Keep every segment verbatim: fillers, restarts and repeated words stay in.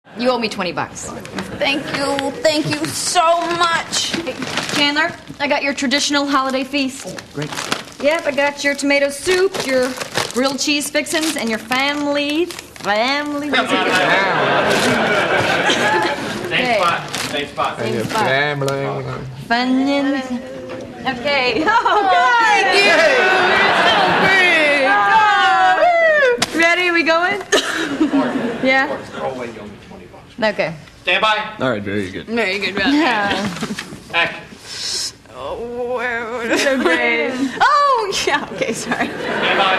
You owe me twenty bucks. Thank you. Thank you so much. Hey, Chandler, I got your traditional holiday feast. Great. Yep, I got your tomato soup, your grilled cheese fixins, and your family. Family. Same spot. Same spot. Same spot. Family. Funyuns. Okay. Oh, Thank you. Oh, ready? We going? Yeah? Okay. Stand by. All right, very good. Very good. Yeah. Action. Oh, where so great. Oh, yeah. Okay, sorry. Stand by.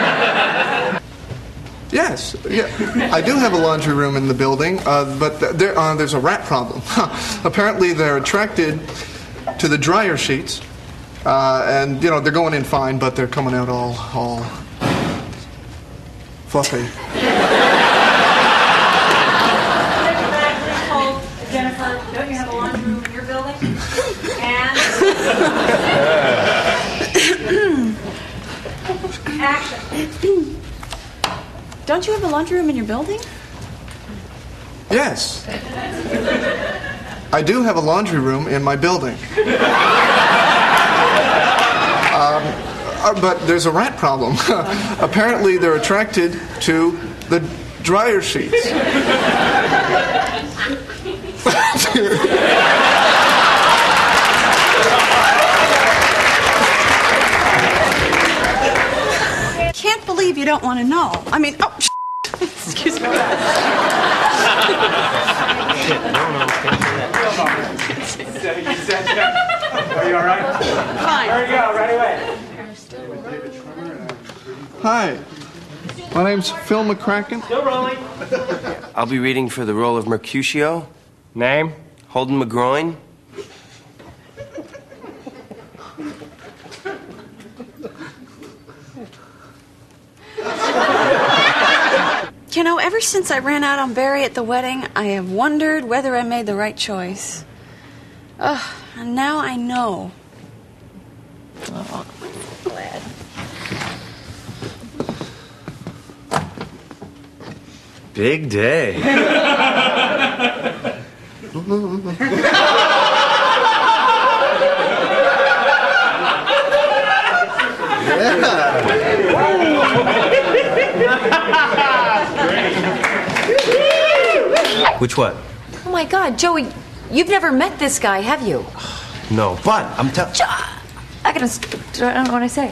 Yes, yeah. I do have a laundry room in the building, uh, but th there, uh, there's a rat problem. Apparently, they're attracted to the dryer sheets, uh, and you know they're going in fine, but they're coming out all, all fluffy. Jennifer, don't you have a laundry room in your building? And action. Don't you have a laundry room in your building? Yes, I do have a laundry room in my building. um, uh, but there's a rat problem. Apparently, they're attracted to the dryer sheets. Can't believe you don't want to know. I mean, oh, excuse me. Are you all right? Fine. There you go. Right away. Hi, my name's Phil McCracken. Still rolling. I'll be reading for the role of Mercutio. Name? Holden McGroin. You know, ever since I ran out on Barry at the wedding, I have wondered whether I made the right choice. Ugh, and now I know. Oh, I'm glad. Big day. Which what? Oh my God, Joey, you've never met this guy, have you? No, but I'm telling. I gotta. I don't know what I say.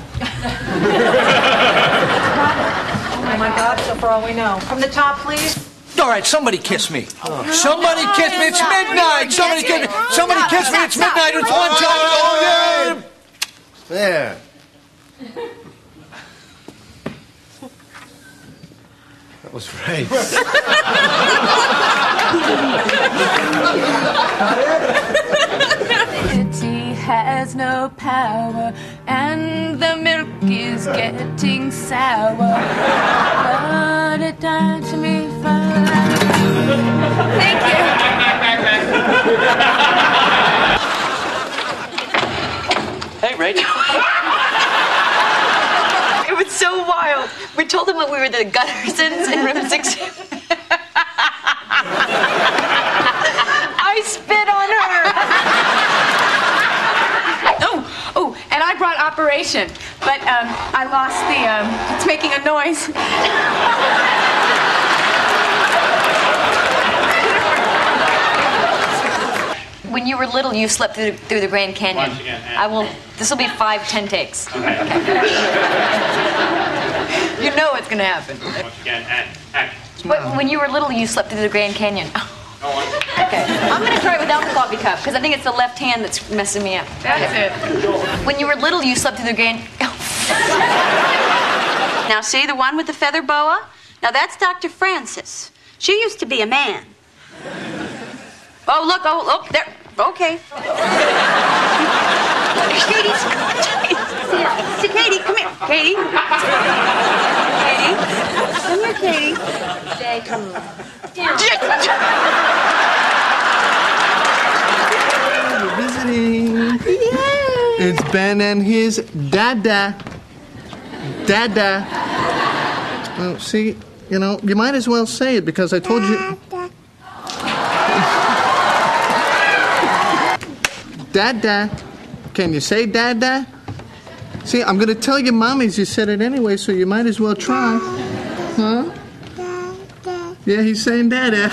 Oh my God, so for all we know. From the top, please. All right, somebody kiss me. Somebody kiss me. It's midnight. Somebody kiss me. Somebody kiss me. It's midnight. It's one time. Oh, yeah. There. That was right. City has no power, and the milk is getting sour. But it died to me for Thank you. Hey, Rachel. It was so wild. We told them that we were the Guttersons in room six. I spit on her. Oh, oh, and I brought Operation, but um, I lost the, um, it's making a noise. When you were little, you slept through the, through the Grand Canyon. Once again, and- I will. This will be five, ten takes. Okay. You know it's gonna happen. Once again, and action. But when you were little, you slept through the Grand Canyon. Go on. Okay. I'm gonna try it without the coffee cup because I think it's the left hand that's messing me up. That's it. When you were little, you slept through the Grand. Now, see the one with the feather boa? Now, that's Doctor Francis. She used to be a man. Oh, look, oh, look, there. Okay. Katie, see, Katie, come here. Katie. Katie. Come here, Katie. Jay, come on. We're visiting. Yay! It's Ben and his dada. Dada. Well, see, you know, you might as well say it because I told you. Dada. Can you say Dada? See, I'm going to tell your mommies you said it anyway, so you might as well try. Huh? Yeah, he's saying Dada.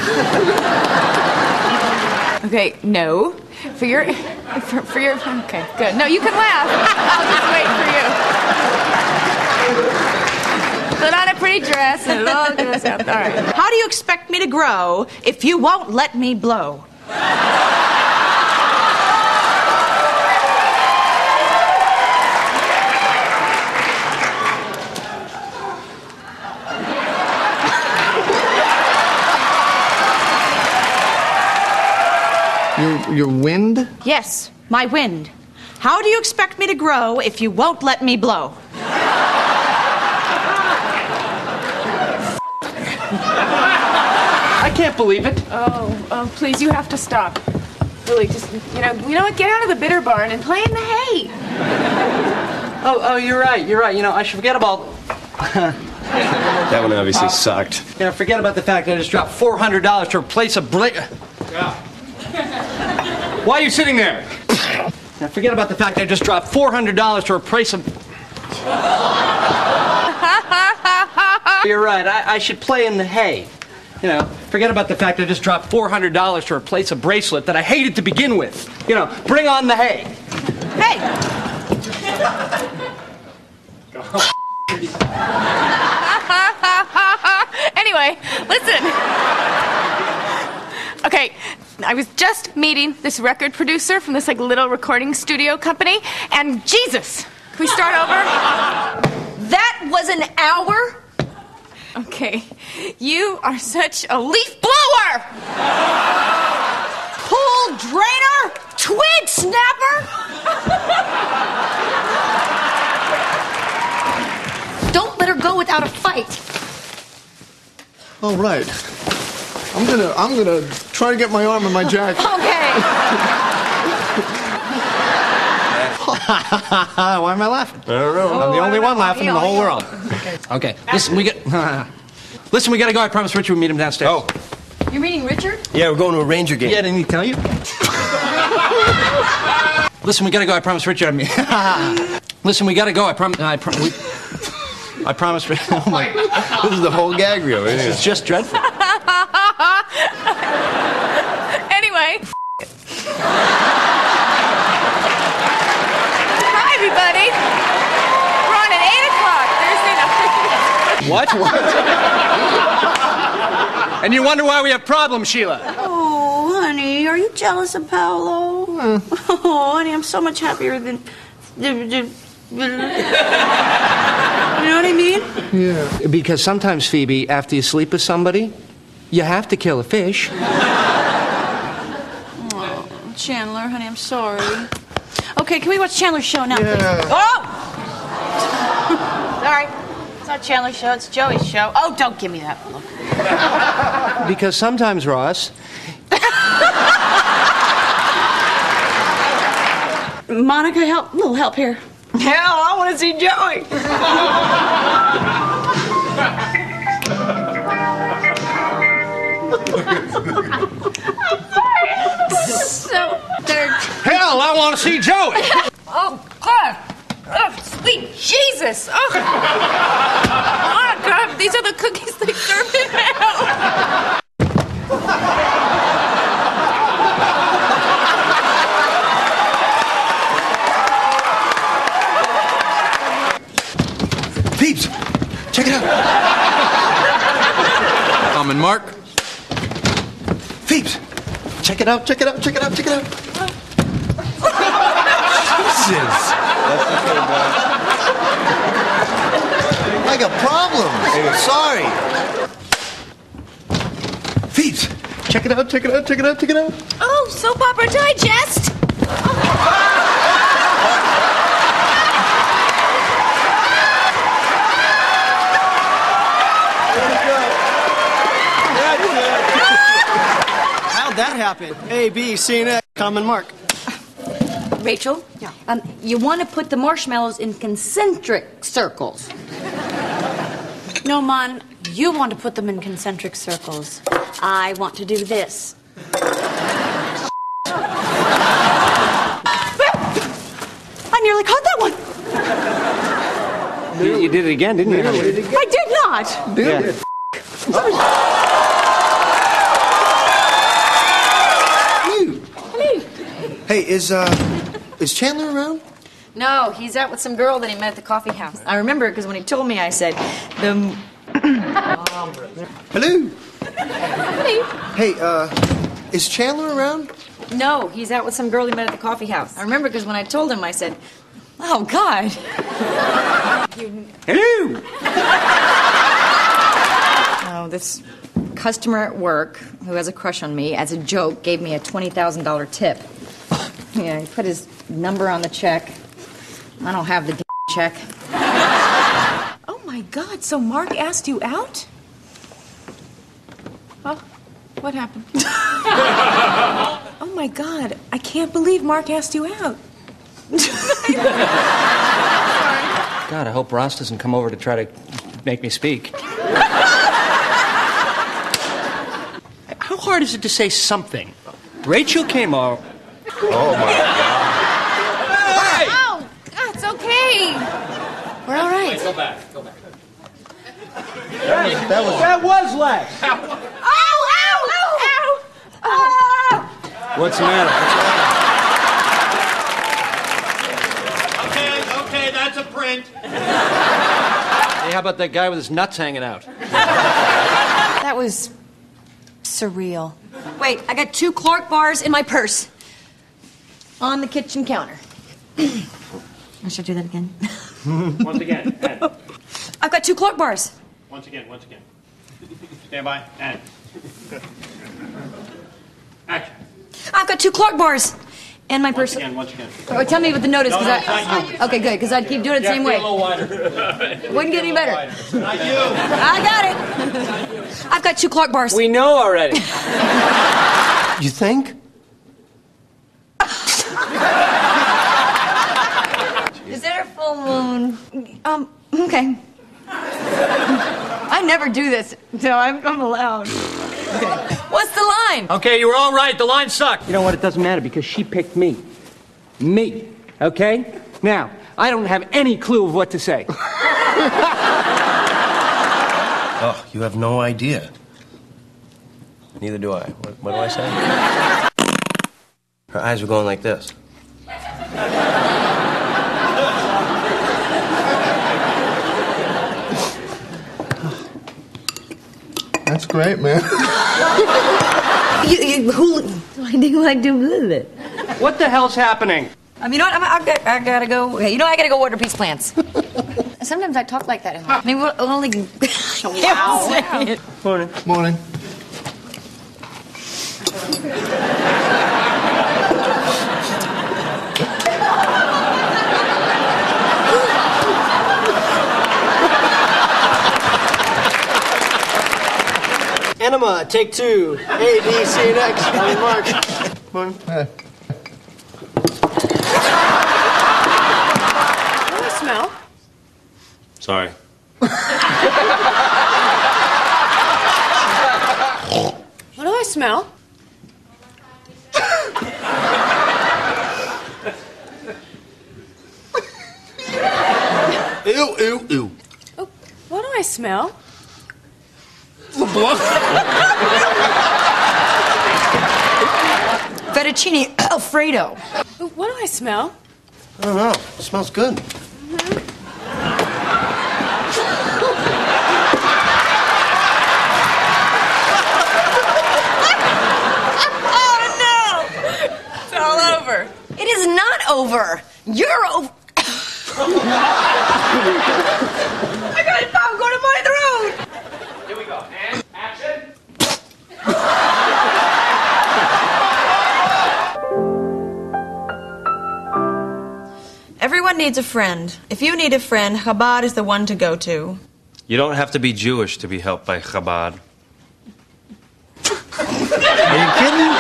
Okay, no. For your, for, for your, okay, good. No, you can laugh. I'll just wait for you. Put on a pretty dress and it all goes out. All right. How do you expect me to grow if you won't let me blow? Your, your wind? Yes, my wind. How do you expect me to grow if you won't let me blow? I can't believe it. Oh, oh, please, you have to stop. Really, just, you know, you know what? Get out of the bitter barn and play in the hay. Oh, oh, you're right. You're right. You know, I should forget about. That one obviously uh, sucked. You know, forget about the fact that I just dropped four hundred dollars to replace a bla- Yeah. Why are you sitting there? Now forget about the fact that I just dropped four hundred dollars to replace a... You're right. I, I should play in the hay. You know, forget about the fact that I just dropped four hundred dollars to replace a bracelet that I hated to begin with. You know, bring on the hay. Hey! Anyway, listen. Okay, I was just meeting this record producer from this like little recording studio company, and Jesus, can we start over? That was an hour? Okay, you are such a leaf blower! Pool drainer? Twig snapper? Don't let her go without a fight. All right. I'm gonna, I'm gonna try to get my arm in my jacket. Okay. Why am I laughing? I don't know. I'm the only one laughing in the whole world. Okay, listen, we get. Listen, we gotta go. I promised Richard we'd meet him downstairs. Oh. You're meeting Richard? Yeah, we're going to a Ranger game. Yeah, didn't he tell you? Listen, we gotta go. I promised Richard I'd meet. Listen, we gotta go. I promise. I, prom- we... I promised. Oh my! This is the whole gag reel, isn't it? It's just dreadful. Anyway. Hi, everybody. We're on at eight o'clock Thursday night. What? And you wonder why we have problems, Sheila? Oh, honey, are you jealous of Paolo? Oh, honey, I'm so much happier than... You know what I mean? Yeah. Because sometimes, Phoebe, after you sleep with somebody, you have to kill a fish. Oh, Chandler, honey, I'm sorry. Okay, can we watch Chandler's show now, Yeah. please? Oh! Sorry. It's not Chandler's show, it's Joey's show. Oh, don't give me that look. Because sometimes, Ross... Monica, help. A little help here. Hell, I want to see Joey. So, they're... Hell, I want to see Joey! Oh, God. Oh, sweet Jesus. Oh. Oh, God. These are the cookies they serve in hell. Peeps, check it out. Tom and Mark. Peeps, check it out, check it out, check it out, check it out. Jesus. I got problems. Sorry. Peeps, check it out, check it out, check it out, check it out. Oh, soap opera digest. How'd that happen? A, B, C, and X, Tom and Mark. Rachel? Yeah. Um, you want to put the marshmallows in concentric circles. No, Mon, you want to put them in concentric circles. I want to do this. did it again, didn't you? I did not. Yeah. Hey, is uh, is Chandler around? No, he's out with some girl that he met at the coffee house. I remember it because when he told me, I said, the... Hello. Hey, uh, is Chandler around? No, he's out with some girl he met at the coffee house. I remember because when I told him, I said, oh, God. Hello. Oh, this customer at work who has a crush on me, as a joke, gave me a twenty thousand dollar tip. Yeah, he put his number on the check. I don't have the d- check. Oh, my God. So Mark asked you out? Oh, what happened? Oh, my God. I can't believe Mark asked you out. God, I hope Ross doesn't come over to try to make me speak. How hard is it to say something? Rachel came over. Oh, my God. Hey! Oh, it's okay. We're all right. Go back. Go back. That was, that was, that was Lex. Ow, ow, ow, ow. What's the matter? Okay, okay, that's a print. Hey, how about that guy with his nuts hanging out? That was surreal. Wait, I got two Clark bars in my purse. On the kitchen counter. I should do that again. Once again, and. I've got two Clark bars. Once again, once again. Stand by, and. Action. I've got two Clark bars in my Once purse. again, once again. Oh, tell me what the note is, No, because no, I. it's not you. Okay, good, because I'd keep doing it the Yeah, same get way. a little wider. Wouldn't get any better. It's not you. I got it. I've got two Clark bars. We know already. You think? Is it a full moon? Um, okay. I never do this, so I'm, I'm allowed. Okay. What's the line? Okay, you were all right. The line sucked. You know what? It doesn't matter because she picked me. Me. Okay? Now, I don't have any clue of what to say. Oh, you have no idea. Neither do I. What, what do I say? Her eyes were going like this. That's great, man. You, you, who, I think like to believe it. What the hell's happening? Um, you know what? I'm, I, got, I gotta go. Okay, you know I gotta go water peace plants. Sometimes I talk like that in life. I mean, we'll only. Wow. wow. Morning. Morning. Enema, take two. A, B, C, and X. I'm Mark. Morning. Hey. What do I smell? Sorry. What do I smell? Ew, ew, ew. Oh, what do I smell? Fettuccine Alfredo. Oh, what do I smell? I don't know. It smells good. Oh no! It's all over. It is not over. You're over. I got popcorn in my throat. Here we go. And action. Everyone needs a friend. If you need a friend, Chabad is the one to go to. You don't have to be Jewish to be helped by Chabad. Are you kidding?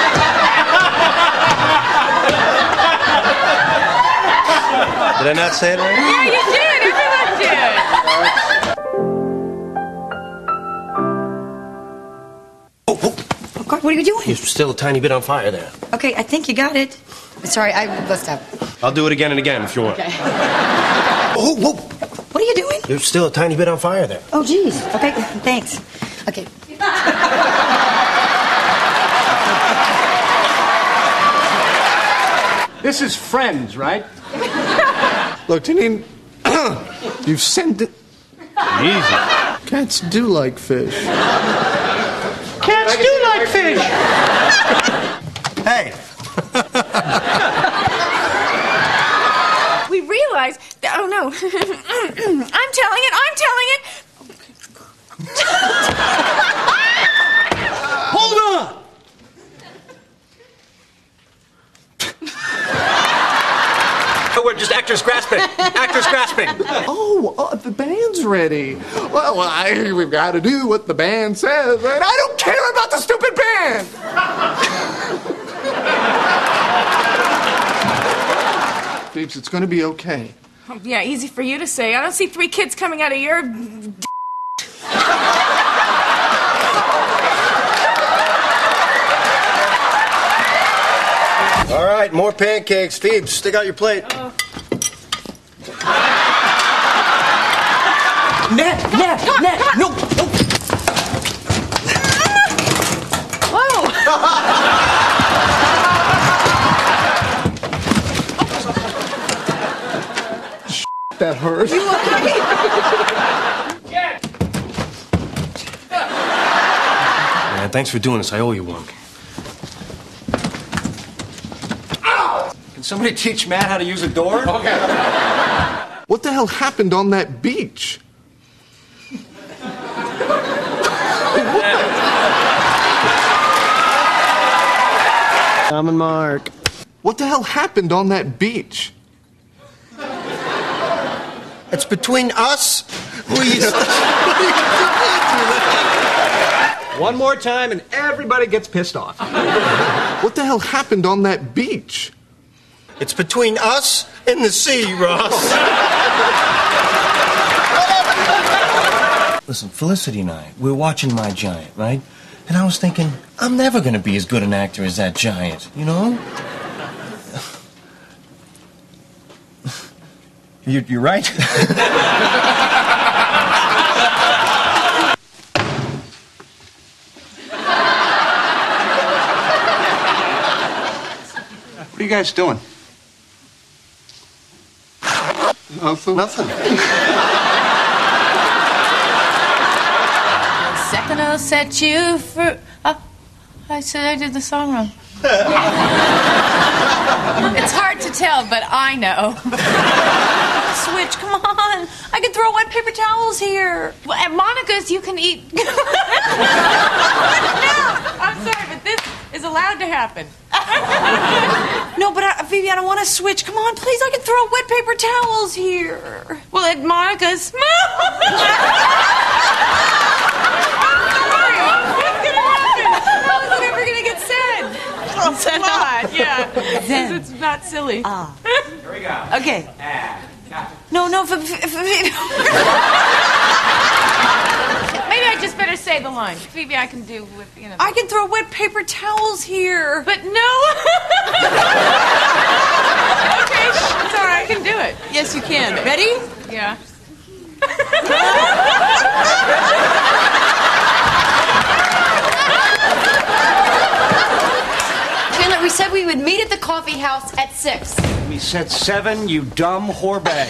Did I not say it right? Yeah, you did. Everyone did. Oh, God, what are you doing? You're still a tiny bit on fire there. Okay, I think you got it. Sorry, I bust up. I'll do it again and again if you want. Okay. Oh, whoa. What are you you doing? You're still a tiny bit on fire there. Oh, geez. Okay, thanks. Okay. This is Friends, right? Look, Janine, you've sent it. Easy. Cats do like fish. Cats do like fish. Hey. We realize that, oh no. I'm telling it, I'm telling it. Hold on. We're just actors grasping. Actors grasping. Oh, uh, the band's ready. Well, I, we've got to do what the band says, and I don't care about the stupid band. Phoebes, it's going to be okay. Oh, yeah, easy for you to say. I don't see three kids coming out of your... All right, more pancakes. Phoebes, stick out your plate. Oh. Nat, Nat, Nat, no, no. Whoa! That hurt. You okay? Man, thanks for doing this. I owe you one. Can somebody teach Matt how to use a door? Okay. What the hell happened on that beach? Tom and Mark. What the hell happened on that beach? It's between us. One more time and everybody gets pissed off. What the hell happened on that beach? It's between us and the sea, Ross. Listen, Felicity and I, we were watching My Giant, right? And I was thinking, I'm never going to be as good an actor as that giant, you know? You're, you're right. What are you guys doing? Nothing. Nothing. Second I'll set you for... Oh, I said I did the song wrong. It's hard to tell, but I know. Switch, come on. I can throw wet paper towels here. Well, at Monica's, you can eat... No! I'm sorry, but this is allowed to happen. No, but I, Phoebe, I don't want to switch. Come on, please. I can throw wet paper towels here. Well, at Monica's... What? Yeah. Then. It's not silly. Ah. Here we go. Okay. Ah, No, no. F- f- f- Maybe I just better say the line. Phoebe, I can do with, you know... I can throw wet paper towels here. But no! Okay, it's all right. I can do it. Yes, you can. Ready? Yeah. Chandler, we said we would meet at the coffee house at six. We said seven, you dumb whore bag.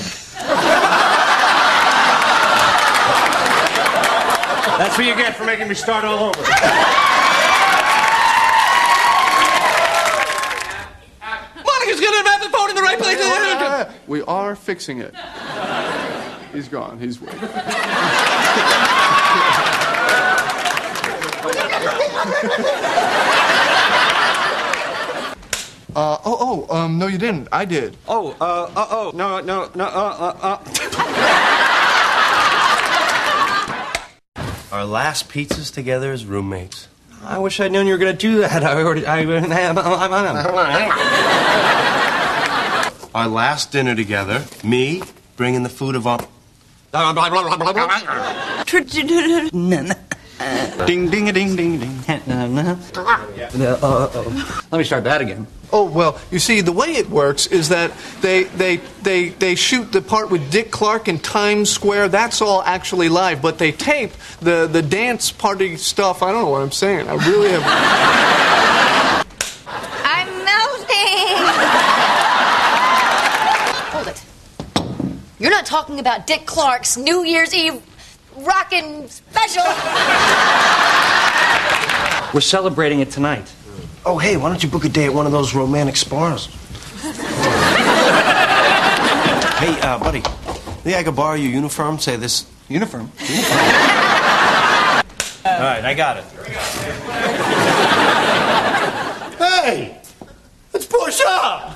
That's what you get for making me start all over. Monica's gonna have the phone in the right place. We are fixing it. He's gone. He's waiting. Uh, oh, oh, um, no, you didn't. I did. Oh, uh, uh, oh, no, no, no, uh, uh, uh. Our last pizzas together as roommates. I wish I'd known you were gonna do that. I already, I, Our last dinner together, me bringing the food of our... Ding, ding, a ding, ding, ding. Let me start that again. Oh, well, you see, the way it works is that they, they, they, they shoot the part with Dick Clark in Times Square. That's all actually live, but they tape the, the dance party stuff. I don't know what I'm saying. I really have... I'm melting! Hold it. You're not talking about Dick Clark's New Year's Eve rockin' special. We're celebrating it tonight. Oh, hey, why don't you book a day at one of those romantic spas? Hey, uh, buddy, think I could borrow your uniform? Say this... Uniform? Uniform. All right, I got it. Hey! Let's push up!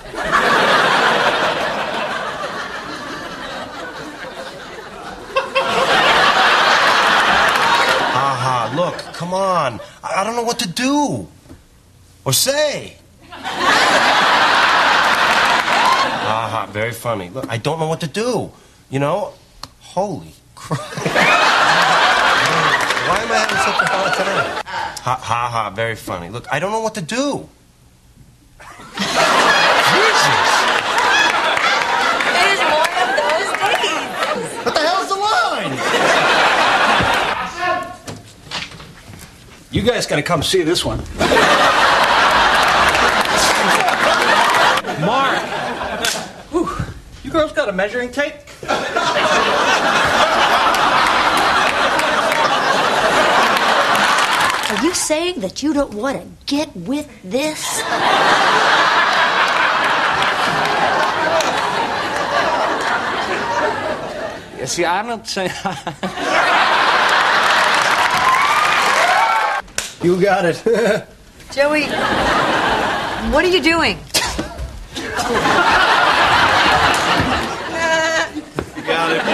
Haha, look, come on. I, I don't know what to do. Or say. Haha, very funny. Look, I don't know what to do. You know? Holy crap. Why am I having such a hard time? Ha ha ha, very funny. Look, I don't know what to do. Jesus. It is one of those days. What the hell's the line? You guys gotta come see this one. Mark! Whew. You girls got a measuring tape? Are you saying that you don't want to get with this? You see, I'm not saying... You got it. Joey, what are you doing? You got it.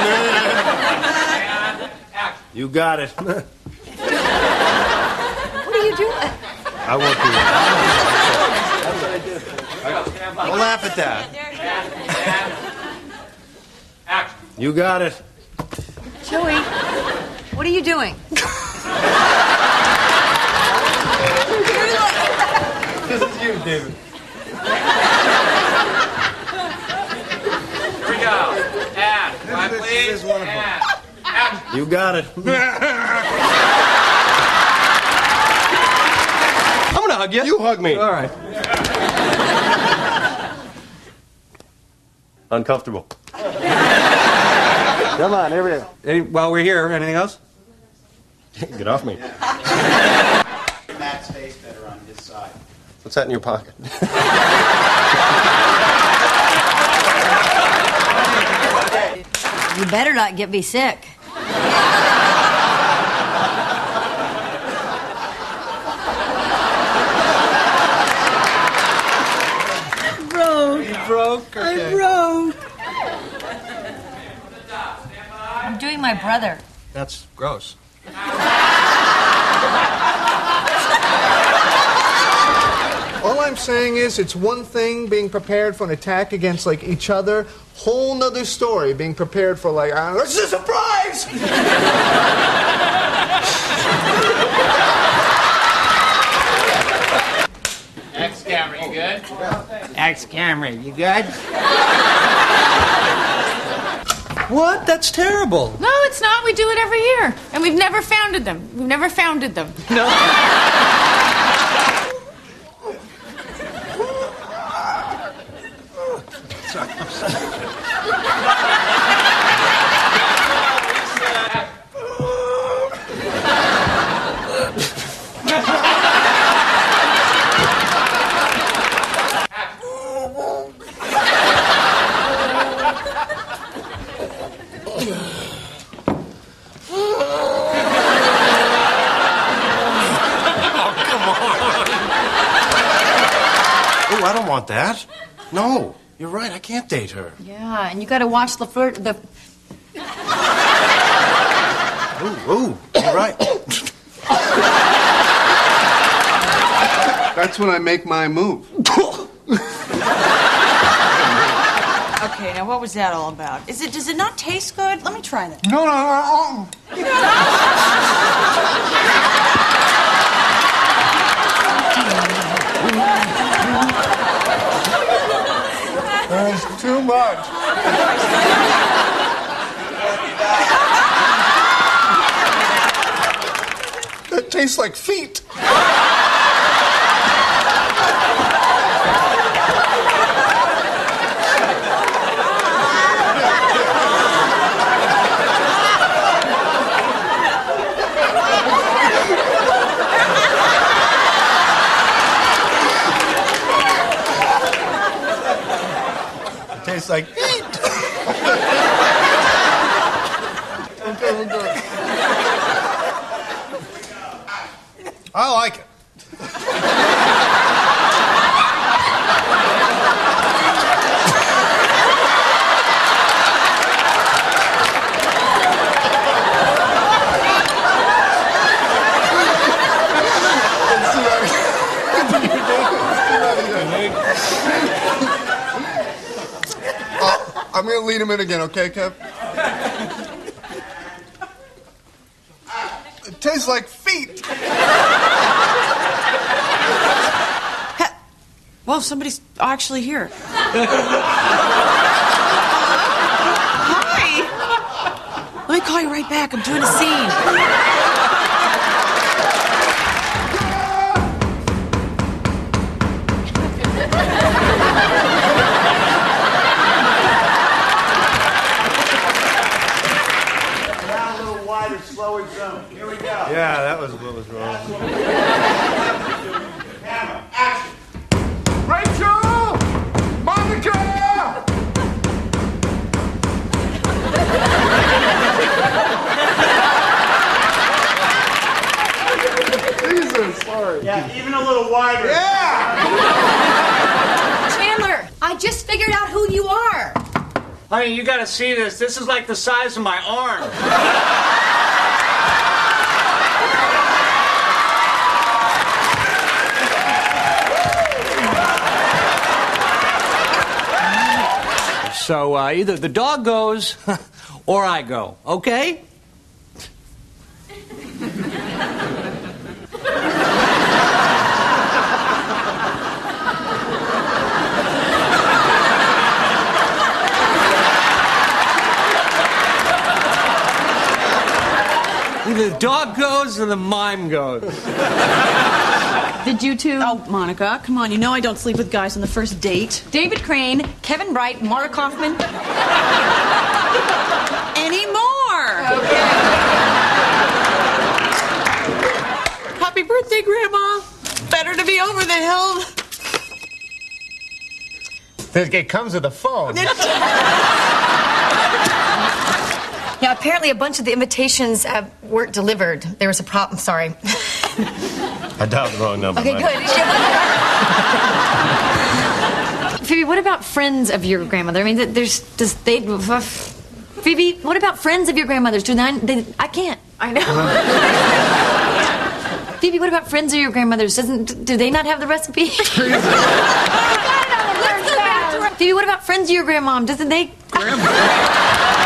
You got it. What are you doing? I won't do it. Don't laugh at that. You got it. Joey, what are you doing? This is you, David. Here we go. And, five, This please. is wonderful. And, action. You got it. I'm gonna hug you. You hug me. All right. Uncomfortable. Come on, here we go. Any, while we're here, anything else? Get off me. Matt's face better on his side. What's that in your pocket? You better not get me sick. Broke. You broke? Okay. I broke. I'm doing my brother. That's gross. All I'm saying is it's one thing being prepared for an attack against, like, each other. Whole nother story being prepared for, like, I don't know, this is a surprise! X camera, you good? X camera, you good? What? That's terrible. No, it's not. We do it every year. And we've never founded them. We've never founded them. No. Oh, I don't want that. No, you're right. I can't date her. Yeah, and you gotta watch the flirt. The Ooh, ooh, you're right. That's when I make my move. Okay, now what was that all about? Is it? Does it not taste good? Let me try that. No, no, no. That's too much. That tastes like feet. Tastes like feet. Okay, we're good. I like it. I'm gonna lead him in again, okay, Kev? It tastes like feet. Well, somebody's actually here. Hi. Let me call you right back. I'm doing a scene. Slower zone. Here we go. Yeah, that was what was wrong. Camera, action. Rachel! Monica! Jesus, sorry. Yeah, even a little wider. Yeah! Chandler, I just figured out who you are. Honey, you gotta see this. This is like the size of my arm. So uh, either the dog goes or I go, okay? Either the dog goes or the mime goes. Did you two? Oh, Monica, come on. You know I don't sleep with guys on the first date. David Crane, Kevin Bright, Mark Hoffman. Any more? Okay. Happy birthday, Grandma. Better to be over the hill. It comes with a phone. Yeah, apparently a bunch of the invitations uh, weren't delivered. There was a problem. Sorry. I dialed the wrong number. Okay, Mike. good. Phoebe, what about friends of your grandmother? I mean, there's does they? Phoebe, what about friends of your grandmother's? Do they? they I can't. I know. Phoebe, what about friends of your grandmother's? Doesn't do they not have the recipe? Phoebe, what about friends of your grandmom? Doesn't they? Grandma.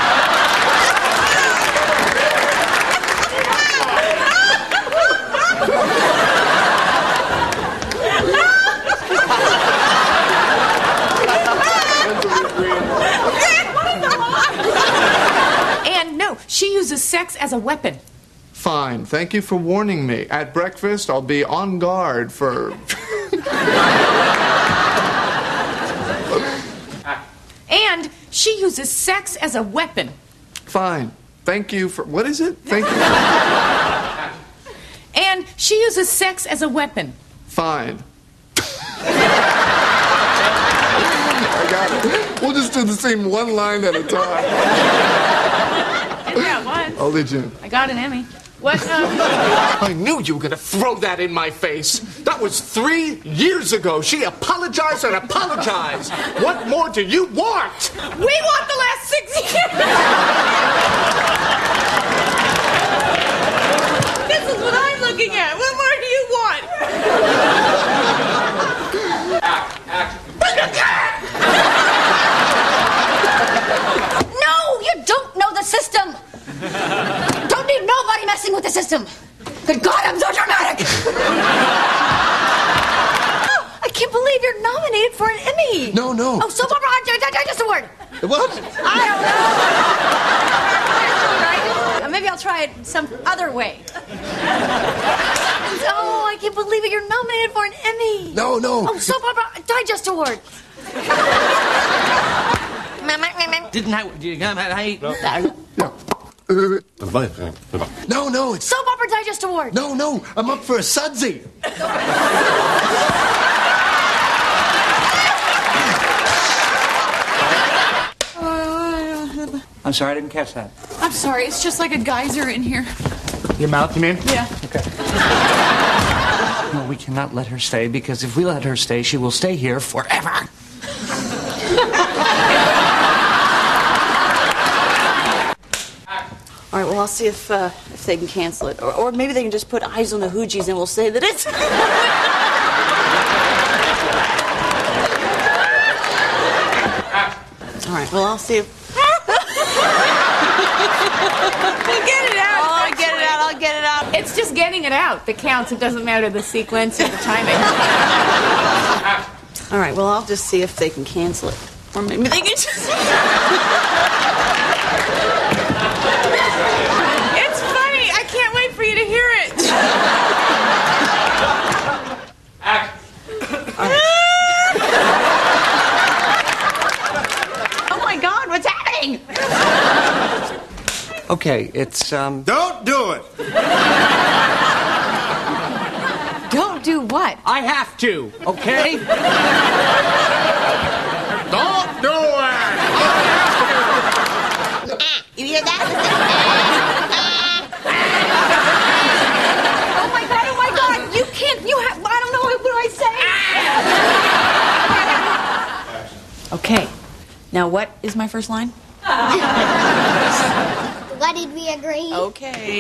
And no, she uses sex as a weapon. Fine. Thank you for warning me. At breakfast, I'll be on guard for... And she uses sex as a weapon. Fine. Thank you for... What is it? Thank you... And she uses sex as a weapon. Fine. I got it. We'll just do the scene one line at a time. Yeah, one. I'll lead you. I got an Emmy. What? Um... I knew you were going to throw that in my face. That was three years ago. She apologized and apologized. What more do you want? We want the last six years. This is what I'm looking at. What more do you want? Act, action. awesome. Good God, I'm so dramatic. Oh, I can't believe you're nominated for an Emmy. No, no. Oh, Soap Opera Digest Award. What? I don't know. Maybe I'll try it some other way. Oh, I can't believe it. You're nominated for an Emmy. No, no. Oh, Soap Opera Digest Award. Didn't I? Did I, I No, no, it's... Soap Opera Digest Award. No, no, I'm up for a sudsy. I'm sorry, I didn't catch that. I'm sorry, it's just like a geyser in here. Your mouth, you mean? Yeah. Okay. No, we cannot let her stay, because if we let her stay, she will stay here forever. All right, well, I'll see if uh, if they can cancel it. Or, or maybe they can just put eyes on the hoogies and we'll say that it's... All right, well, I'll see if... We'll get it out. Oh, I'll get it out, I'll get it out. It's just getting it out that counts. It doesn't matter the sequence or the timing. All right, well, I'll just see if they can cancel it. Or maybe they can just... It's funny. I can't wait for you to hear it. Oh, my God, what's happening? Okay, it's, um... Don't do it! Don't do what? I have to, okay? Don't do it! You hear that? Oh my God, oh my God, you can't, you have, I don't know, what do I say? Okay, now what is my first line? What did we agree? Okay.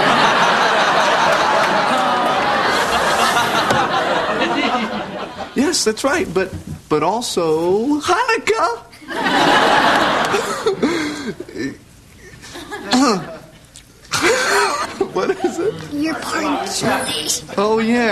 Yes, that's right. But but also Hanukkah. What is it? You're part of Jewish. Oh yeah.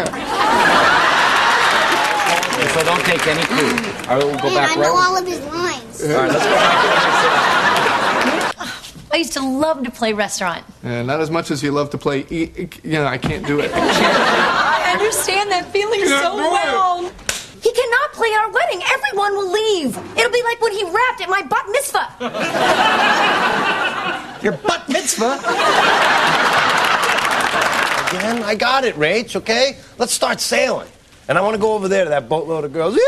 So don't take any clue. All right, we'll go Man, back I know right. all of his lines. All right, let's go back to I used to love to play restaurant. Yeah, not as much as you love to play. E- e- you know, I can't do it. I understand that feeling so well. He cannot play at our wedding. Everyone will leave. It'll be like when he rapped at my bat mitzvah. Your butt mitzvah? Again, I got it, Rach, okay? Let's start sailing. And I want to go over there to that boatload of girls.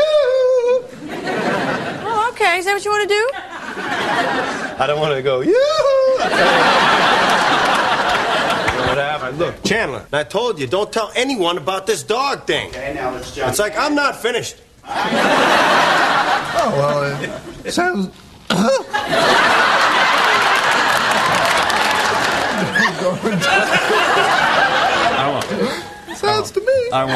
Oh, okay. Is that what you want to do? I don't want to go, yoo-hoo! You know what happened? Look, Chandler, I told you, don't tell anyone about this dog thing. Okay, now let's jump. It's like I'm not finished. Oh well, it sounds. Sounds to me. I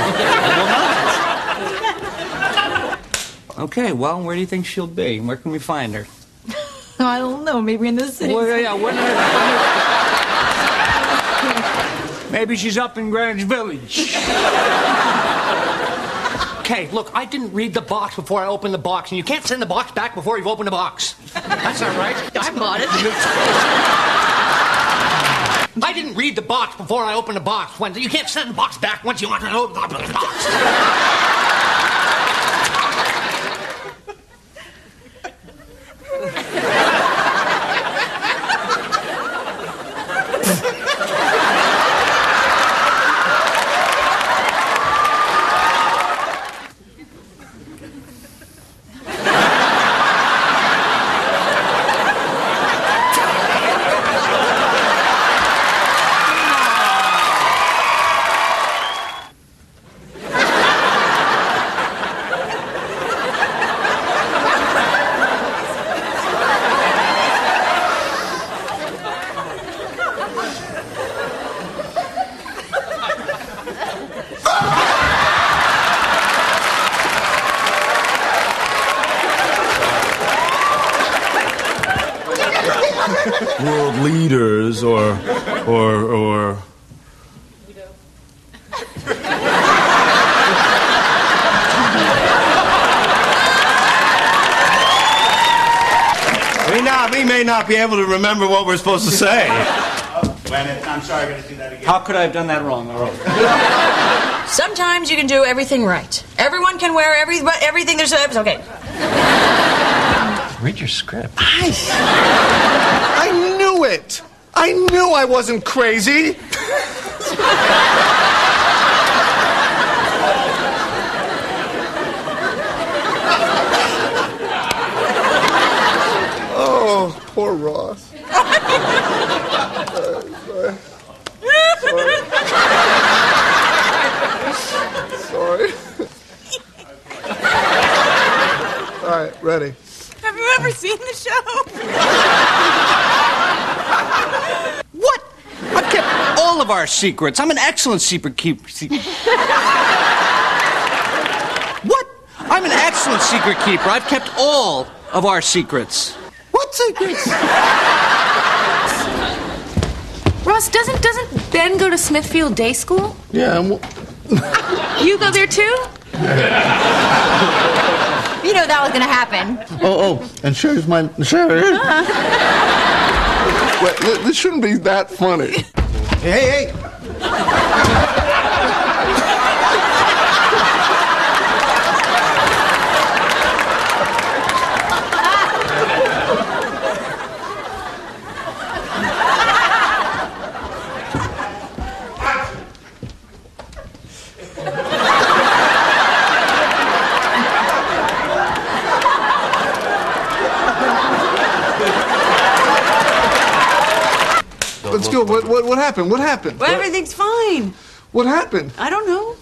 won't. Okay, well, where do you think she'll be? Where can we find her? I don't know. Maybe in the city. Well, yeah, when, maybe she's up in Greenwich Village. Okay, look, I didn't read the box before I opened the box, and you can't send the box back before you've opened the box. That's not right. I bought it. I didn't read the box before I opened the box. When you can't send the box back once you want to open the box. World leaders or, or, or Yeah, we may not be able to remember what we're supposed to say. Oh, wait a minute. I'm sorry, I'm going to do that again. How could I have done that wrong? All right. Sometimes you can do everything right. Everyone can wear every everything there's okay. Read your script. I knew it. I knew I wasn't crazy. Oh, poor Ross. uh, sorry. Sorry. All right, ready. Have you ever seen the show? What? I've kept all of our secrets. I'm an excellent secret keeper. Se- what? I'm an excellent secret keeper. I've kept all of our secrets. What secrets? Ross, doesn't doesn't Ben go to Smithfield Day School? Yeah. I'm... You go there too? You know that was going to happen. Oh, oh, and Sherry's my Sherry. Uh-huh. Wait, this shouldn't be that funny. Hey, hey. Let's go. What, what, what happened? What happened? Well, everything's fine. What happened? I don't know.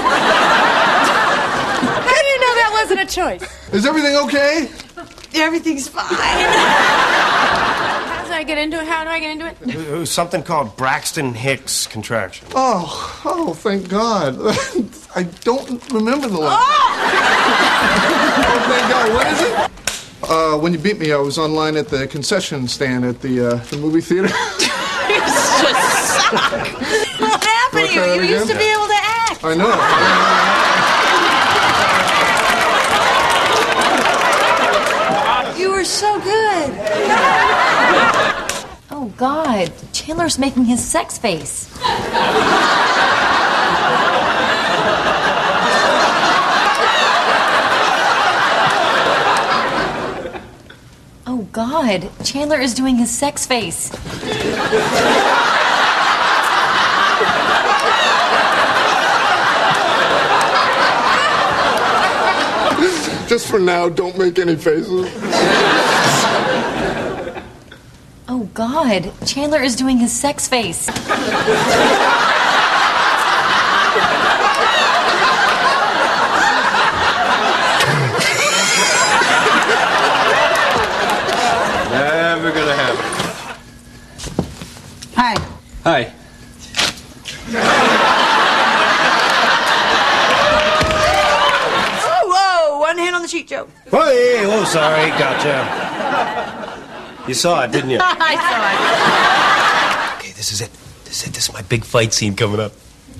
How do you know that wasn't a choice? Is everything okay? Everything's fine. How do I get into it? How do I get into it? It was something called Braxton Hicks contraction. Oh, oh, thank God. I don't remember the line. Oh! Oh, thank God. What is it? Uh, when you beat me, I was online at the concession stand at the, uh, the movie theater. You just suck. What happened to you? You used to be able to act. I know. You were so good. Oh, God. Chandler's making his sex face. Oh, God. Chandler is doing his sex face. Just for now, don't make any faces. Oh, God. Chandler is doing his sex face. Never gonna happen. Hi. Hi. Oh, whoa! One hand on the sheet, Joe. Oh, hey, oh, sorry, gotcha. You saw it, didn't you? I saw it. Okay, this is it. This is it. This is my big fight scene coming up.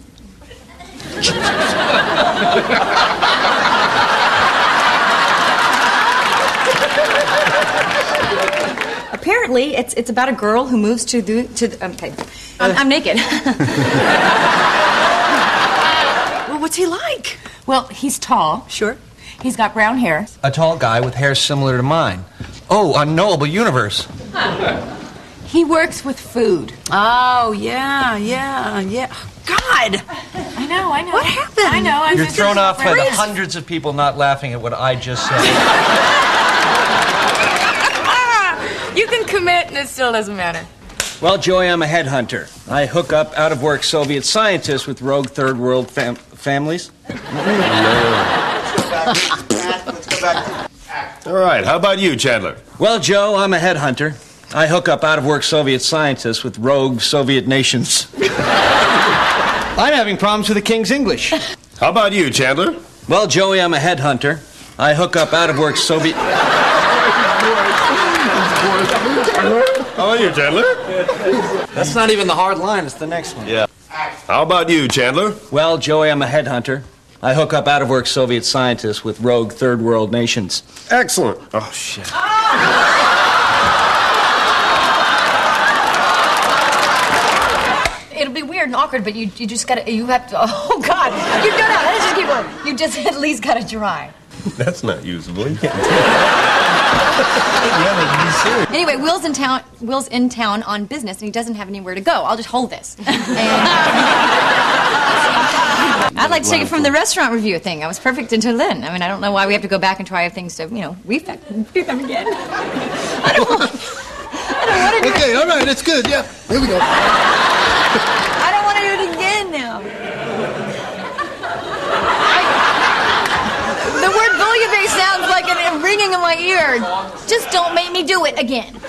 Apparently, it's it's about a girl who moves to the to. The, okay, I'm, I'm naked. Well, what's he like? Well, he's tall. Sure. He's got brown hair. A tall guy with hair similar to mine. Oh, Unknowable Universe. He works with food. Oh, yeah, yeah, yeah. God! I know, I know. What happened? I know. I'm You're just- thrown off by the Freeze. hundreds of people not laughing at what I just said. You can commit and it still doesn't matter. Well, Joey, I'm a headhunter. I hook up out-of-work Soviet scientists with rogue third world fam- families. Let's go back to act. All right, how about you, Chandler? Well, Joe, I'm a headhunter. I hook up out-of-work Soviet scientists with rogue Soviet nations. I'm having problems with the King's English. How about you, Chandler? Well, Joey, I'm a headhunter. I hook up out-of-work Soviet... How about you, Chandler? That's not even the hard line, it's the next one. Yeah. How about you, Chandler? Well, Joey, I'm a headhunter. I hook up out-of-work Soviet scientists with rogue third world nations. Excellent. Oh, shit. weird and awkward, but you you just gotta, you have to, oh, God. You go down, let's just keep going. You just at least gotta try. That's not usable. You can't do that. Anyway, Will's in town, Will's in town on business, and he doesn't have anywhere to go. I'll just hold this. And I'd like to take it from the restaurant review thing. I was perfect until then. I mean, I don't know why we have to go back and try things to, you know, refect them again. I don't want, I don't want to do Okay, it. all right, that's good. Yeah, here we go. I don't want to do it again now. I, the word bouillabaisse sounds like a ringing in my ear. Just don't make me do it again. Here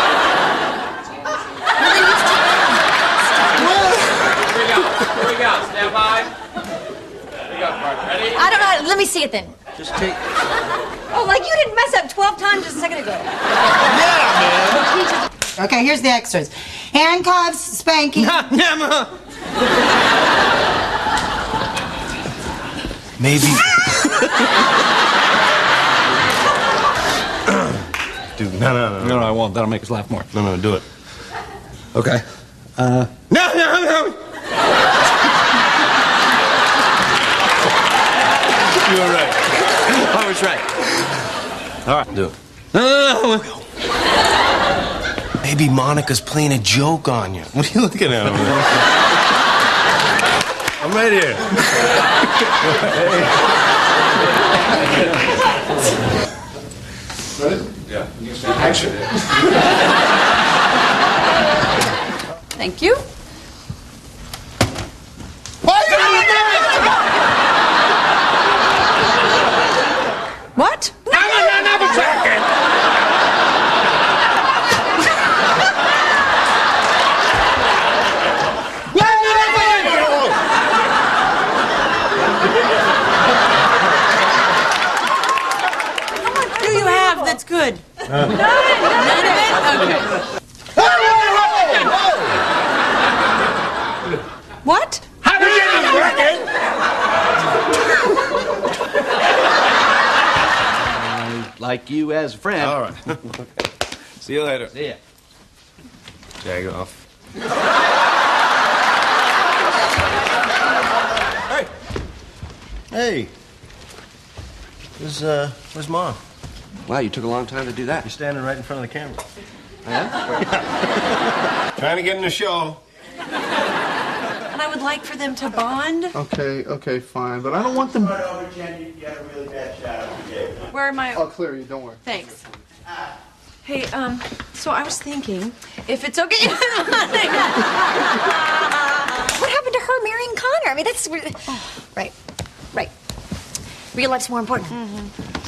we go. Here we go. Stand by. Here we go. Ready? I don't know. Let me see it then. Just take... Oh, like you didn't mess up twelve times just a second ago. Okay, here's the extras. Handcuffs, spanking. Maybe... Dude, no, no, no. No, no, I won't. That'll make us laugh more. No, no, do it. Okay. Uh... No, no, no! You were right. I was right. All right, do it. No, no, no. Maybe Monica's playing a joke on you. What are you looking at over there? I'm right here. Ready? Yeah. Action. Thank you. What? No, no, no, no, a second. How much do you have that's good? None. None of it? Okay. What? How did you get working? Like you as a friend. All right. Okay. See you later. See ya. Jag off. Hey. Hey. Where's, uh, where's Mom? Wow, you took a long time to do that. You're standing right in front of the camera. Yeah? Trying to get in the show. And I would like for them to bond. Okay, okay, fine, but I don't want them. Over, Jen, you, you had a really bad shot. Okay. Where am I? I'll clear you. Don't worry. Thanks. Hey, um, so I was thinking, if it's okay. What happened to her marrying Connor? I mean, that's really... oh, right, right. Real life's more important. Mm-hmm.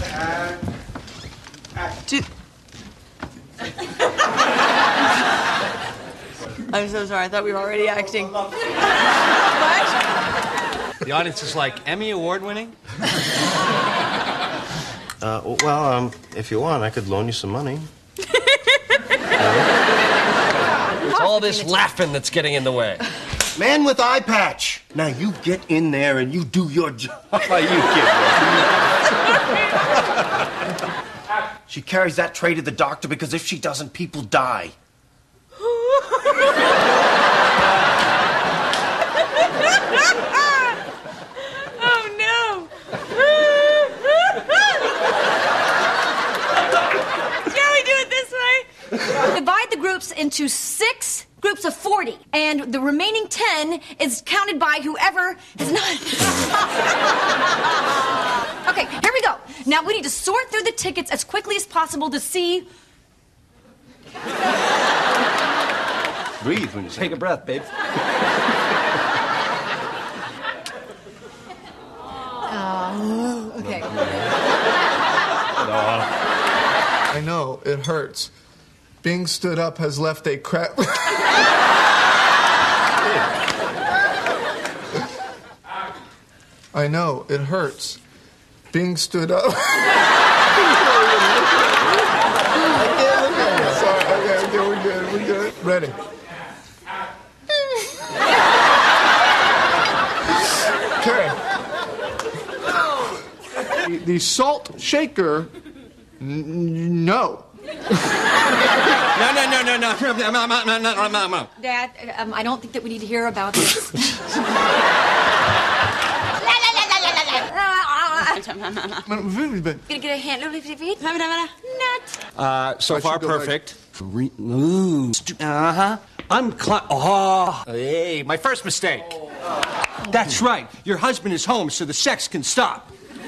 Do... I'm so sorry. I thought we were already acting. What? The audience is like, Emmy Award winning? Uh, well, um, if you want, I could loan you some money. It's all this laughing that's getting in the way. Man with eye patch. Now you get in there and you do your job. Are you kidding? She carries that tray to the doctor because if she doesn't, people die. Oh, no. Can we do it this way? Divide the groups into six groups of forty, and the remaining ten is counted by whoever is not. Okay, here we go. Now we need to sort through the tickets as quickly as possible to see. Breathe when you say. Take a breath, babe. Oh, okay. I know, it hurts. Being stood up has left a crack. I know, it hurts. Being stood up. I can't look at you. Sorry, okay, okay, we're good, we're good. Ready. Okay. The, the salt shaker, n- no. No, no, no, no, no, no, no, no, no, no, no, no. Dad, um, I don't think that we need to hear about this. Gonna get a hand. Nut. Uh, so I far, should go back. perfect. Re- Ooh. Uh huh. I'm cl- Oh. Hey, my first mistake. That's right. Your husband is home, so the sex can stop.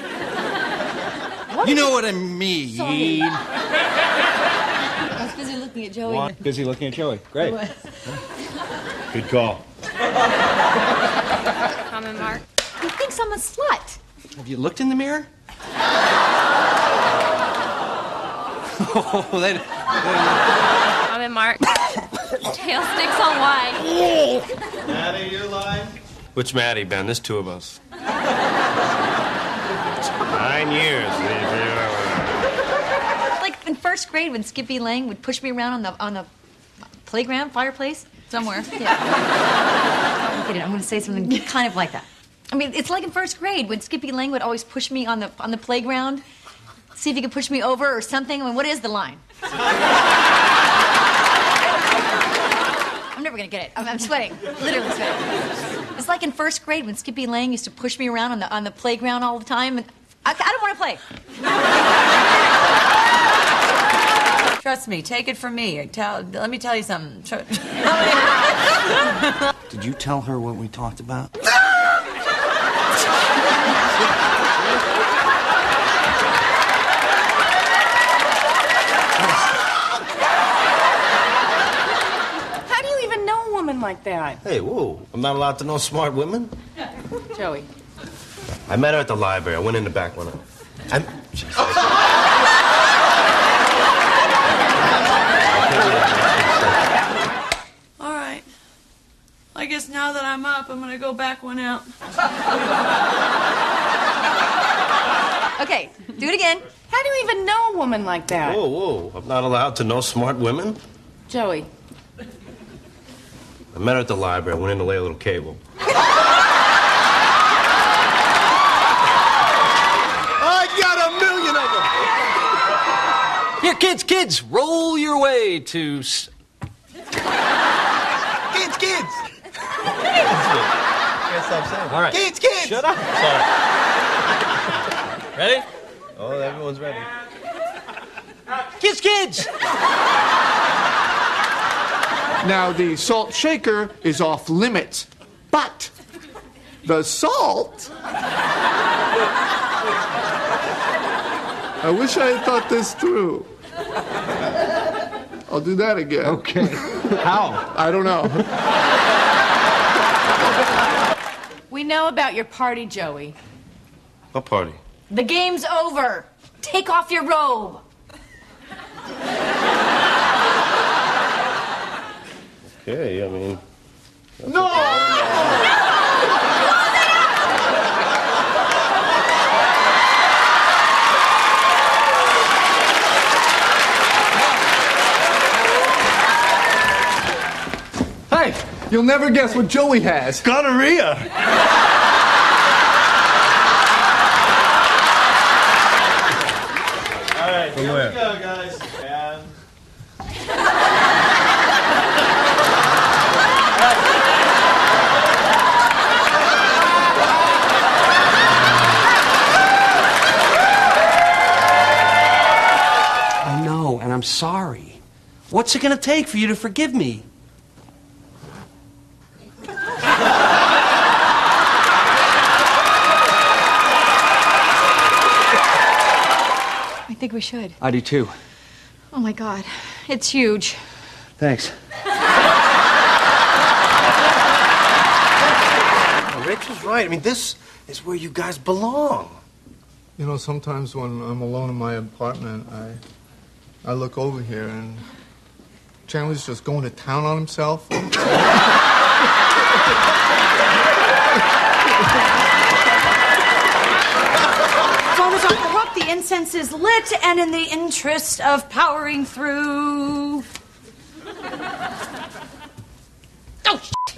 You know what I mean. Sorry. I was busy looking at Joey. What? Busy looking at Joey. Great. Good call. Comment, Mark. He thinks I'm a slut. Have you looked in the mirror? Oh, that. Comment, Mark. Tail sticks on wide. Maddie, you're lying. Which Maddie, Ben? There's two of us. Nine years. Like in first grade when Skippy Lang would push me around on the on the playground, fireplace, somewhere. Yeah. I'm kidding. I'm going to say something kind of like that. I mean, it's like in first grade when Skippy Lang would always push me on the on the playground, see if he could push me over or something. I mean, what is the line? I'm never going to get it. I'm, I'm sweating, literally sweating. It's like in first grade when Skippy Lang used to push me around on the on the playground all the time, and I, I don't want to play. Trust me, take it from me. Tell, let me tell you something. Did you tell her what we talked about? How do you even know a woman like that? Hey, whoa. I'm not allowed to know smart women? Joey. I met her at the library. I went in the back one. I'm... All right. I guess now that I'm up, I'm gonna go back one out. Okay, do it again. How do you even know a woman like that? Whoa, whoa. I'm not allowed to know smart women? Joey. I met her at the library. I went in to lay a little cable. I got a million of them. Here, kids, kids, roll your way to. S- Kids, kids. All right. Kids, kids. Shut up. Sorry. Ready? Oh, everyone's ready. Kids, kids. Now, the salt shaker is off limits, but the salt. I wish I had thought this through. I'll do that again. Okay. How? I don't know. We know about your party, Joey. What party? The game's over. Take off your robe. Okay, I mean... No! Hey, you'll never guess what Joey has. Gonorrhea. All right, From here where? we go, guys. And I know, and I'm sorry. What's it gonna take for you to forgive me? I think we should. I do too. Oh my God, it's huge. Thanks. Oh, Rachel's right. I mean, this is where you guys belong. You know, sometimes when I'm alone in my apartment, I, I look over here and Chandler's just going to town on himself. Phones off the hook, the incense is lit, and in the interest of powering through. Oh, shit.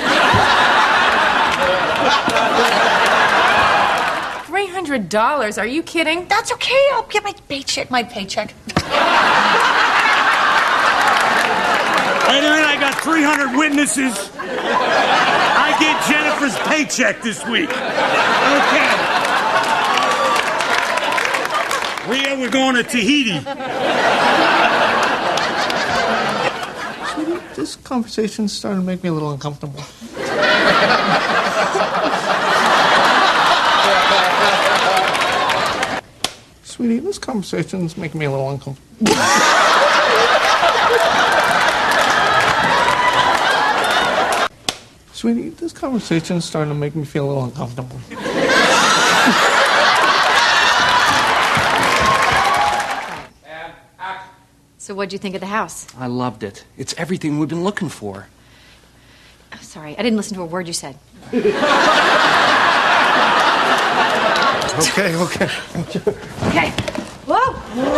Three hundred dollars? Are you kidding? That's okay. I'll get my paycheck. My paycheck. Wait a minute, I got three hundred witnesses. I get Jennifer's paycheck this week. Okay. Rhea, we're going to Tahiti. Sweetie, this conversation's starting to make me a little uncomfortable. Sweetie, this conversation's making me a little uncomfortable. Sweetie, this conversation's starting to make me feel a little uncomfortable. So what'd you think of the house? I loved it. It's everything we've been looking for. Oh, sorry, I didn't listen to a word you said. Okay, okay. Okay. Whoa!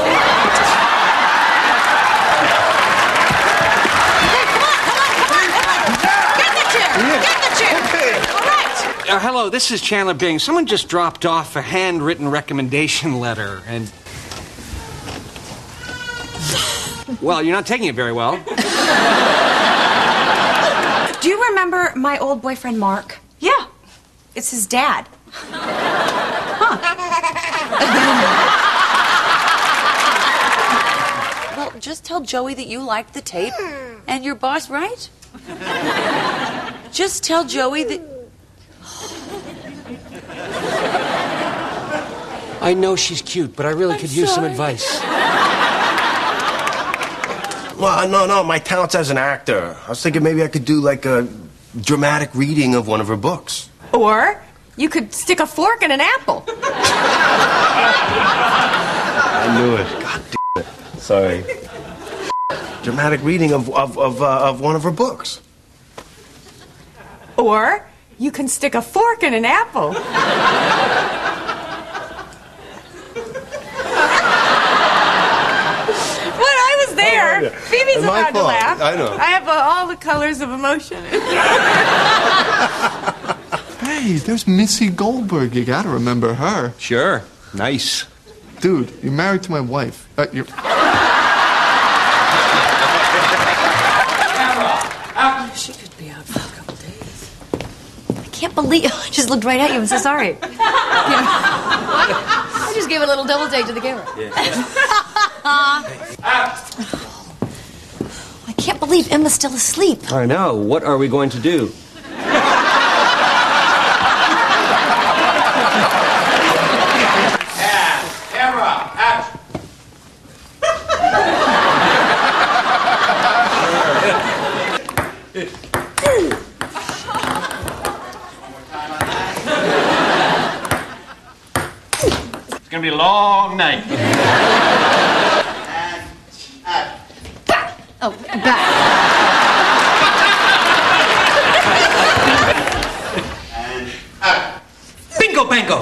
Uh, hello, this is Chandler Bing. Someone just dropped off a handwritten recommendation letter, and... Well, you're not taking it very well. Do you remember my old boyfriend, Mark? Yeah. It's his dad. Well, just tell Joey that you liked the tape and your boss, right? Just tell Joey that... I know she's cute, but I really I'm could use some sorry. advice. Well, no, no, my talent's as an actor. I was thinking maybe I could do like a dramatic reading of one of her books. Or you could stick a fork in an apple. I knew it. God damn it. Sorry. Dramatic reading of of of, uh, of one of her books. Or you can stick a fork in an apple. There. Oh, Phoebe's my allowed to fault. laugh. I know. I have uh, all the colors of emotion. Hey, there's Missy Goldberg. You gotta remember her. Sure. Nice. Dude, you're married to my wife. Uh, you're... She could be out for a couple days. I can't believe I just looked right at you. I'm so sorry. I just gave a little double take to the camera. I can't believe Emma's still asleep. I know. What are we going to do? Camera, action. It's gonna be a long night. Oh, back. Bingo bango!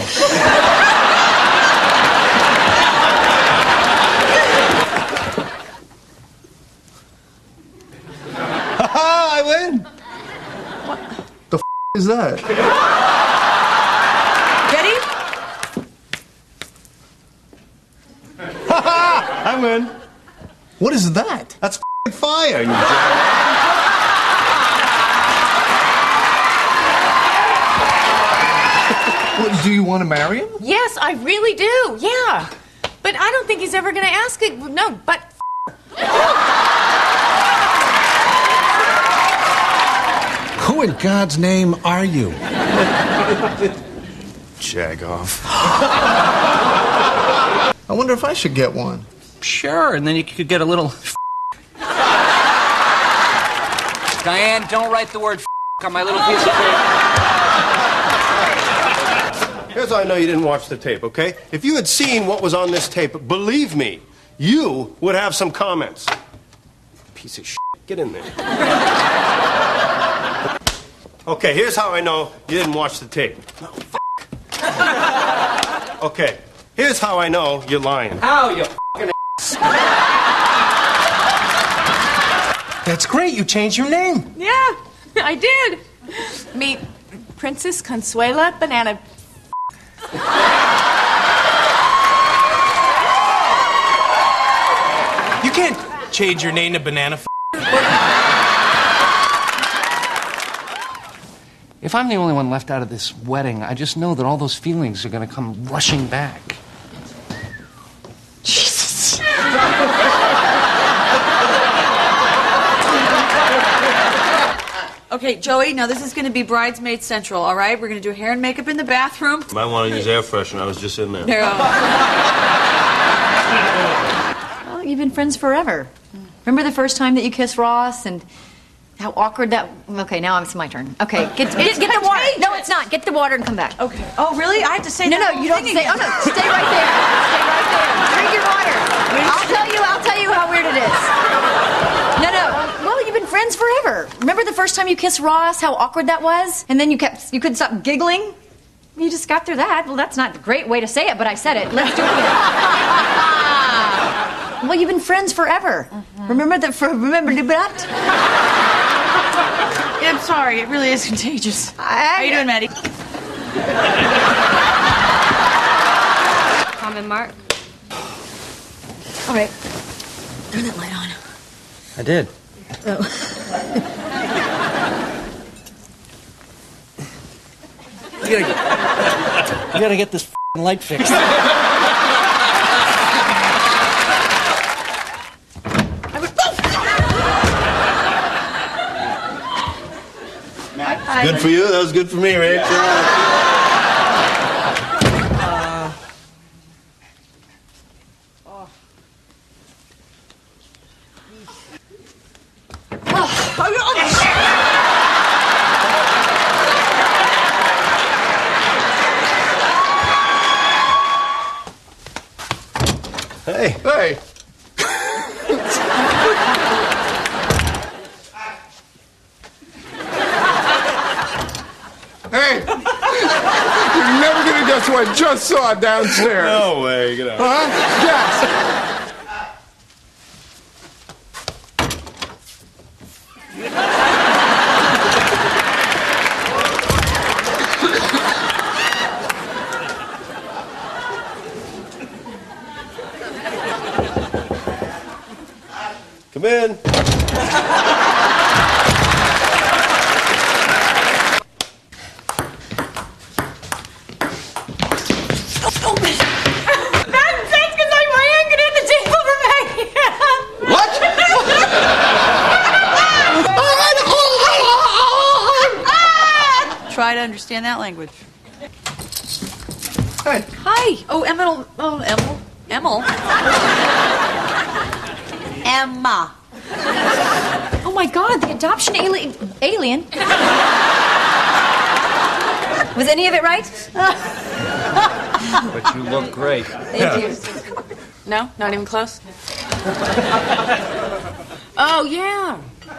Ha-ha, I win! What the f*** is that? Ready? Ha-ha, I win. What is that? That's f***ing fire, you jerk. What, do you want to marry him? Yes, I really do. Yeah. But I don't think he's ever going to ask it. No, but... Who in God's name are you? Jagoff. I wonder if I should get one. Sure, and then you could get a little... Diane, don't write the word on my little piece of paper. Here's how I know you didn't watch the tape, okay? If you had seen what was on this tape, believe me, you would have some comments. Piece of shit. Get in there. Okay, here's how I know you didn't watch the tape. No, fuck. Okay, here's how I know you're lying. How, you f***ing ass? That's great. You changed your name. Yeah, I did. Meet Princess Consuela Banana. You can't change your name to Banana. F- If I'm the only one left out of this wedding, I just know that all those feelings are going to come rushing back. Jesus. Okay, Joey, now this is going to be Bridesmaid Central, all right? We're going to do hair and makeup in the bathroom. Might want to use air freshener. I was just in there. There you go. Well, you've been friends forever. Remember the first time that you kissed Ross and how awkward that... Okay, now it's my turn. Okay, get, get, get the water. No, it's not. Get the water and come back. Okay. Oh, really? I have to say no, that no, whole you don't thing say... Oh, again. no, stay right there. Stay right there. Drink your water. I'll tell you, I'll tell you how weird it is. No, no. Well, you've been friends forever. Remember the first time you kissed Ross, how awkward that was? And then you kept... You couldn't stop giggling? You just got through that. Well, that's not a great way to say it, but I said it. Let's do it again. Well, you've been friends forever. Mm-hmm. Remember that? For, remember that? Yeah, I'm sorry. It really is contagious. I, How you doing, Maddie? Comment, Mark. All right. Turn that light on. I did. Oh. You gotta, you gotta get this f***ing light fixed. Good for you. That was good for me, right? Uh, Oh. Hey. Hey. Hey. You're never gonna guess who I just saw downstairs. No way. Get out. Huh? Guess. Come in. Try to understand that language. Hey. Hi. Oh, Emil. Oh, Emil. Emil. Emma. Oh my God, the adoption ali- alien. Was any of it right? But you look great. Thank you. No, not even close. Oh yeah.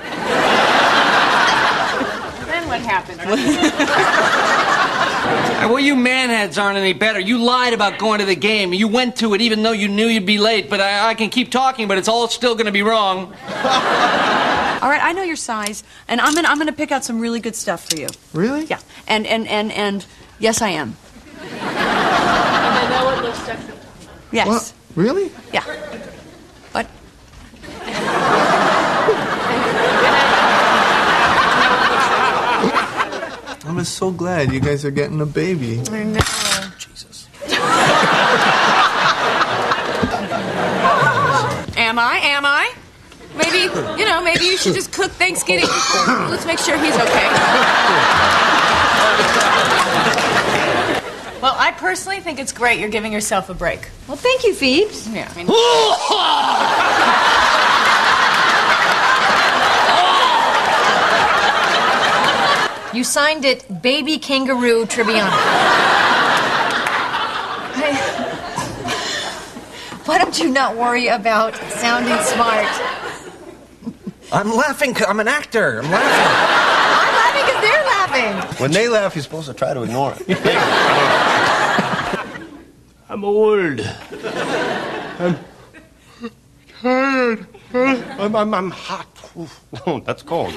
Then what happened? Well, you manheads aren't any better. You lied about going to the game. You went to it even though you knew you'd be late. But I, I can keep talking, but it's all still going to be wrong. All right, I know your size, and I'm gonna I'm gonna pick out some really good stuff for you. Really? Yeah, and and and and yes, I am. And I know it looks sexy. Yes. What? Really? Yeah. What? I'm just so glad you guys are getting a baby. I know. Jesus. Am I? Am I? Maybe, you know, maybe you should just cook Thanksgiving. Let's make sure he's okay. Well, I personally think it's great you're giving yourself a break. Well, thank you, Phoebes. Yeah, I mean... You signed it Baby Kangaroo Triviana. Hey, why don't you not worry about sounding smart? I'm laughing 'cause I'm an actor. I'm laughing. I'm laughing because they're laughing. When they laugh, you're supposed to try to ignore it. I'm old. I'm tired. I'm, I'm, I'm hot. Oof. Oh, that's cold.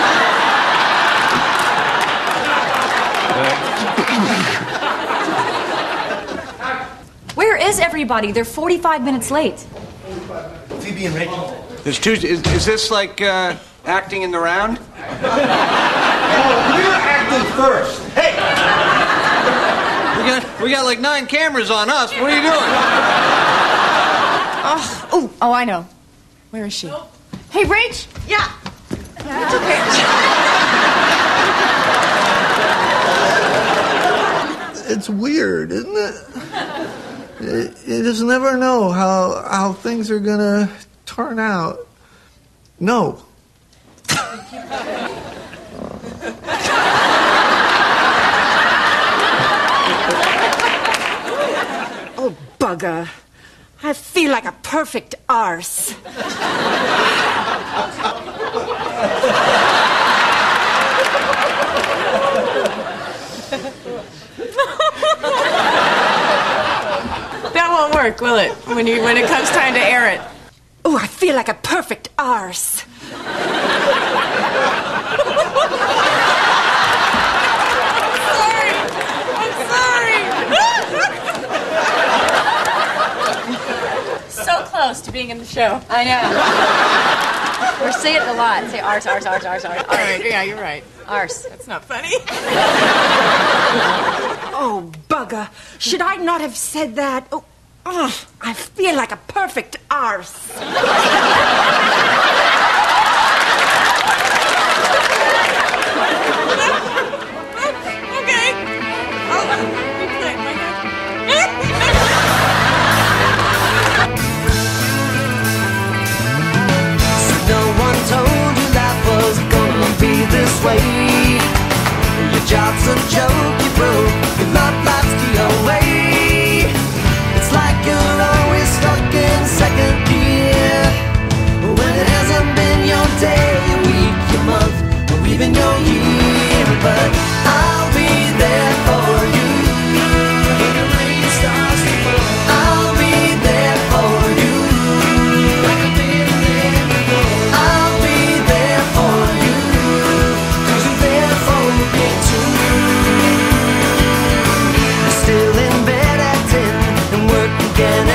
Where is everybody? They're forty-five minutes late. Phoebe and Rachel. There's two. Is, is this like uh, acting in the round? Oh, we're acting think first. Hey! We got, we got like nine cameras on us. What are you doing? Oh, oh, oh, I know. Where is she? Hey, Rach. Yeah. It's okay. It's weird, isn't it? You you just never know how how things are gonna turn out. No. Oh, bugger. I feel like a perfect arse. That won't work, will it? When you when it comes time to air it. Oh, I feel like a perfect arse. Sorry. I'm sorry. So close to being in the show. I know. Or say it a lot. Say arse, arse, arse, arse, arse. All right, yeah, you're right. Arse. That's not funny. Oh, bugger. Should I not have said that? Oh, ugh, I feel like a perfect arse. Okay. I'll replay my No one told you life was gonna be this way. Your job's a joke, you broke. Your love life's the away. It's like you're always stuck in second gear. When it hasn't been your day, your week, your month, or even your year. But I'll be there for you. When the rain starts to fall, I'll be there for you. Like I've been there before. I'll be there for you. Cause you're there for me too. You're still in bed at ten and work again